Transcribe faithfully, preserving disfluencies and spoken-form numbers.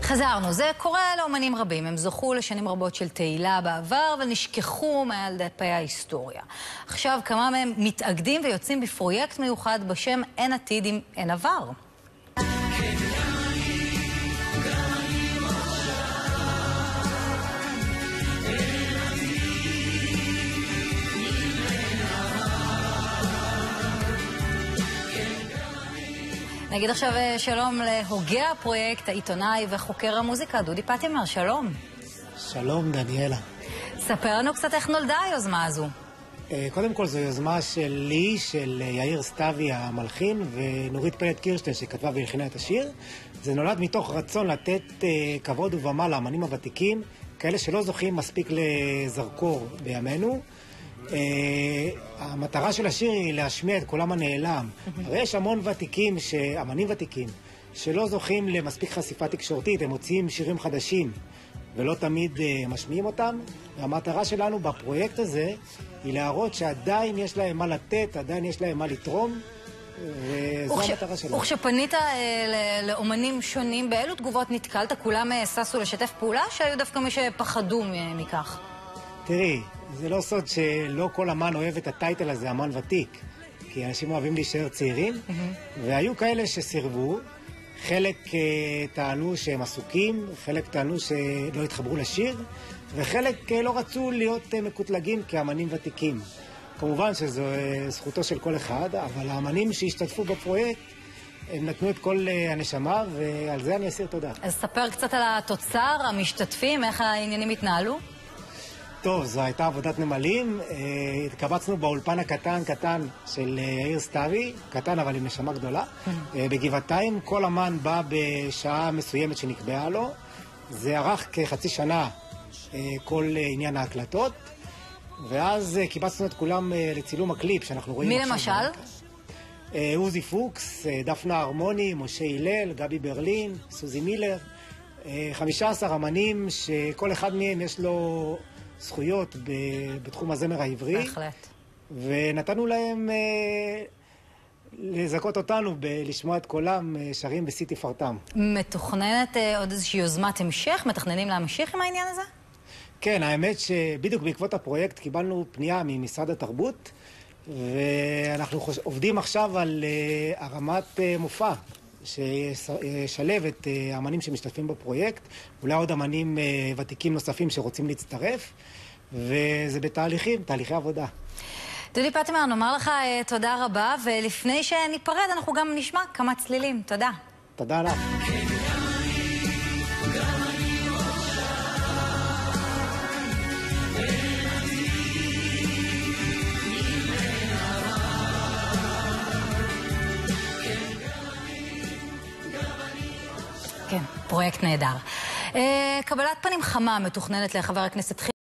חזרנו, זה קורה לאומנים רבים, הם זוכו לשנים רבות של תהילה בעבר ונשכחו מעל דפי ההיסטוריה. עכשיו כמה מהם מתאגדים ויוצאים בפרויקט מיוחד בשם אין עתיד עם אין עבר. נגיד עכשיו שלום להוגה הפרויקט, העיתונאי וחוקר המוזיקה, דודי פטימר, שלום. שלום, דניאלה. ספר לנו קצת איך נולדה היוזמה הזו. קודם כל זו יוזמה שלי, של יאיר סתיוי המלחין, ונורית פלד קירשטיין שכתבה והלחינה את השיר. זה נולד מתוך רצון לתת כבוד ובמה לאמנים הוותיקים, כאלה שלא זוכים מספיק לזרקור בימינו. Uh, המטרה של השיר היא להשמיע את קולם הנעלם. הרי יש המון ותיקים, ש... אמנים ותיקים, שלא זוכים למספיק חשיפה תקשורתית, הם מוציאים שירים חדשים ולא תמיד uh, משמיעים אותם. והמטרה שלנו בפרויקט הזה היא להראות שעדיין יש להם מה לתת, עדיין יש להם מה לתרום, וזו וכש... המטרה שלנו. וכשפנית uh, לאומנים שונים, באילו תגובות נתקלת? כולם uh, ססו לשתף פעולה, שהיו דווקא מי שפחדו מכך? תראי, זה לא סוד שלא כל אמן אוהב את הטייטל הזה, אמן ותיק, כי אנשים אוהבים להישאר צעירים, mm-hmm. והיו כאלה שסירבו, חלק uh, טענו שהם עסוקים, חלק טענו שלא התחברו לשיר, וחלק uh, לא רצו להיות uh, מקוטלגים כאמנים ותיקים. כמובן שזו uh, זכותו של כל אחד, אבל האמנים שהשתתפו בפרויקט, הם נתנו את כל uh, הנשמה, ועל זה אני אסיר תודה. אז ספר קצת על התוצר, המשתתפים, איך העניינים התנהלו? טוב, זו הייתה עבודת נמלים. התקבצנו באולפן הקטן קטן של יאיר סתיוי, קטן אבל עם נשמה גדולה. בגבעתיים כל אמן בא בשעה מסוימת שנקבעה לו. זה ארך כחצי שנה כל עניין ההקלטות. ואז קיבצנו את כולם לצילום הקליפ שאנחנו רואים. מי למשל? עוזי פוקס, דפנה הרמוני, משה הלל, גבי ברלין, סוזי מילר. חמישה עשר אמנים שכל אחד מהם יש לו זכויות בתחום הזמר העברי. בהחלט. ונתנו להם אה, לזכות אותנו בלשמוע את קולם אה, שרים בשיא תפארתם. מתוכננת אה, עוד איזושהי יוזמת המשך? מתכננים להמשיך עם העניין הזה? כן, האמת שבדיוק בעקבות הפרויקט קיבלנו פנייה ממשרד התרבות, ואנחנו חוש... עובדים עכשיו על אה, הרמת אה, מופע שישלב את האמנים שמשתתפים בפרויקט, אולי עוד אמנים ותיקים נוספים שרוצים להצטרף, וזה בתהליכים, תהליכי עבודה. דודי פטימר, נאמר לך תודה רבה, ולפני שניפרד אנחנו גם נשמע כמה צלילים. תודה. תודה לך. כן, פרויקט נהדר. קבלת פנים חמה מתוכננת לחבר הכנסת